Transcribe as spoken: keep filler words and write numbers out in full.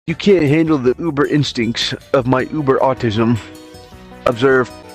You can't handle the uber instincts of my uber autism. Observe.